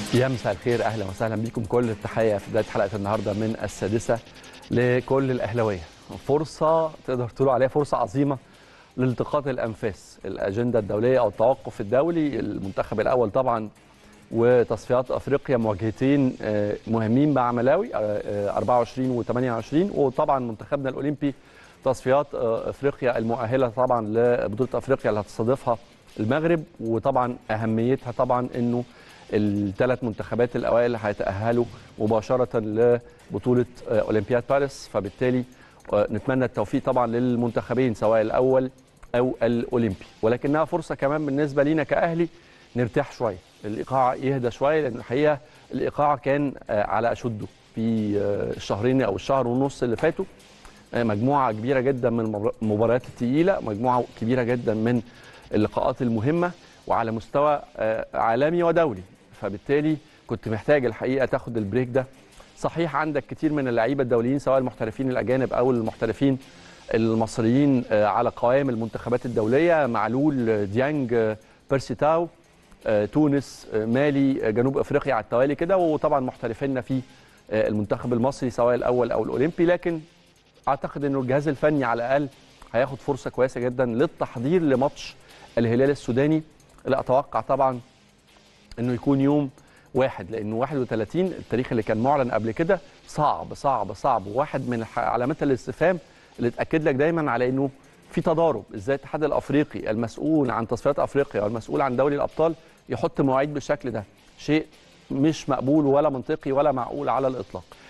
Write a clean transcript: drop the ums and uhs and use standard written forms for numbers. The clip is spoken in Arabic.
يا مساء الخير، اهلا وسهلا بكم. كل التحيه في بدايه حلقه النهارده من السادسه لكل الاهلاويه. فرصه تقدر تقول عليها فرصه عظيمه لالتقاط الانفاس، الاجنده الدوليه او التوقف الدولي. المنتخب الاول طبعا وتصفيات افريقيا، مواجهتين مهمين مع ملاوي 24 و28، وطبعا منتخبنا الاولمبي تصفيات افريقيا المؤهله طبعا لبطوله افريقيا اللي هتستضيفها المغرب. وطبعا اهميتها طبعا انه الثلاث منتخبات الاوائل هيتاهلوا مباشره لبطوله اولمبياد باريس، فبالتالي نتمنى التوفيق طبعا للمنتخبين سواء الاول او الاولمبي. ولكنها فرصه كمان بالنسبه لينا كاهلي نرتاح شويه، الايقاع يهدى شويه، لان الحقيقه الايقاع كان على اشده في الشهرين او الشهر ونص اللي فاتوا. مجموعه كبيره جدا من المباريات الثقيله، مجموعه كبيره جدا من اللقاءات المهمه وعلى مستوى عالمي ودولي، فبالتالي كنت محتاج الحقيقه تاخد البريك ده. صحيح عندك كتير من اللعيبه الدوليين سواء المحترفين الاجانب او المحترفين المصريين على قوائم المنتخبات الدوليه، معلول، ديانج، بيرسي تاو، تونس، مالي، جنوب افريقيا على التوالي كده، وطبعا محترفينا في المنتخب المصري سواء الاول او الاولمبي. لكن اعتقد انه الجهاز الفني على الاقل هياخد فرصه كويسه جدا للتحضير لماتش الهلال السوداني، اللي اتوقع طبعا انه يكون يوم 1، لانه 31 التاريخ اللي كان معلن قبل كده صعب صعب صعب. وواحد من علامات الاستفهام اللي تاكد لك دايما على انه في تضارب، ازاي الاتحاد الافريقي المسؤول عن تصفيات افريقيا والمسؤول عن دوري الابطال يحط مواعيد بالشكل ده؟ شيء مش مقبول ولا منطقي ولا معقول على الاطلاق.